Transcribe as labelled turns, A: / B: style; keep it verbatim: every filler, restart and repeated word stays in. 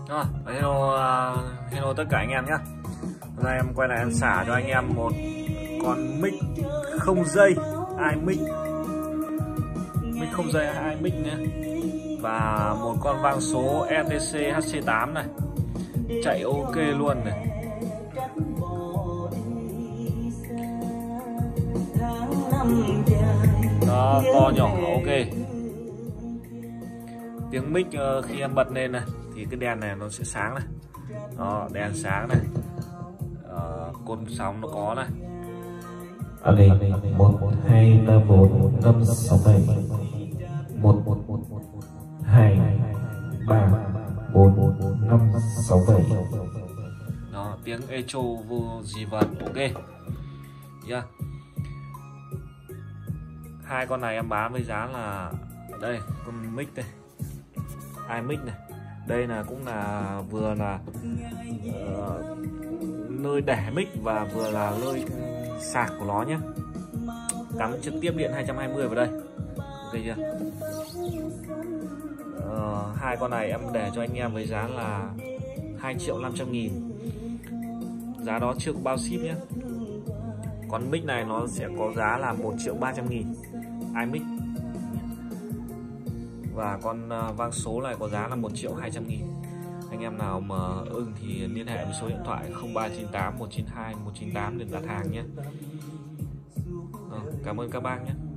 A: Rồi, hello, uh, hello tất cả anh em nhé. Hôm nay em quay lại em xả cho anh em một con mic không dây iMic, mic không dây iMic nhé, và một con vang số e tê xê hát xê tám này, chạy ok luôn này. Đó, to nhỏ ok. Tiếng mic uh, khi em bật lên này thì cái đèn này nó sẽ sáng này. Đó, đèn sáng này. Uh, côn sóng nó có này.
B: Ở đây một hai ba bốn năm sáu bảy một hai ba bốn năm sáu bảy.
A: Đó, tiếng echo vô gì vật ok. Yeah. Hai con này em bán với giá là đây, con mic đây, iMic này. Đây là cũng là vừa là uh, nơi để mic và vừa là nơi sạc của nó nhé. Cắm trực tiếp điện hai trăm hai mươi vào đây. Ok chưa? Uh, hai con này em để cho anh em với giá là hai triệu năm trăm nghìn. Giá đó chưa có bao ship nhé. Còn mic này nó sẽ có giá là một triệu ba trăm nghìn iMic. Và con vang số này có giá là một triệu hai trăm nghìn. Anh em nào mà ưng thì liên hệ với số điện thoại không ba chín tám một chín hai một chín tám để đặt hàng nhé. Cảm ơn các bác nhé.